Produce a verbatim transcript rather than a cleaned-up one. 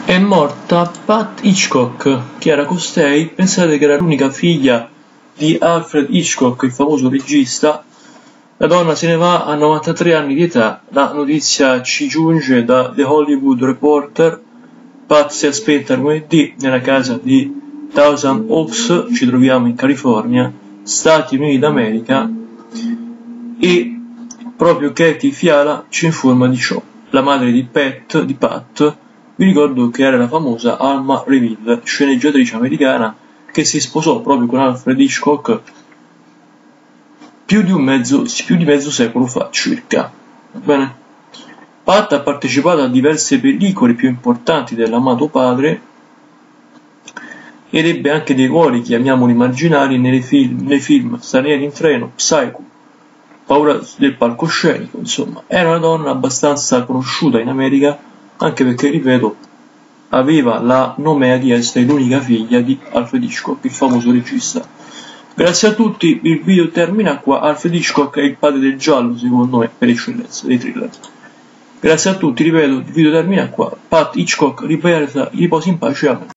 È morta Pat Hitchcock. Chi era costei? Pensate che era l'unica figlia di Alfred Hitchcock, il famoso regista. La donna se ne va a novantatré anni di età. La notizia ci giunge da The Hollywood Reporter. Pat si è spenta lunedì nella casa di Thousand Oaks, ci troviamo in California, Stati Uniti d'America, e proprio Katie Fiala ci informa di ciò. La madre di Pat, di Pat, vi ricordo che era la famosa Alma Reville, sceneggiatrice americana che si sposò proprio con Alfred Hitchcock più di un mezzo, più di mezzo secolo fa circa. Va bene? Pat ha partecipato a diverse pellicole più importanti dell'amato padre ed ebbe anche dei ruoli, chiamiamoli marginali, nei film, nei film Stranieri in treno, Psycho, Paura del palcoscenico. Insomma, era una donna abbastanza conosciuta in America, anche perché, ripeto, aveva la nomea di essere l'unica figlia di Alfred Hitchcock, il famoso regista. Grazie a tutti, il video termina qua. Alfred Hitchcock è il padre del giallo, secondo me, per eccellenza, dei thriller. Grazie a tutti, ripeto, il video termina qua. Pat Hitchcock riposa in pace, amen.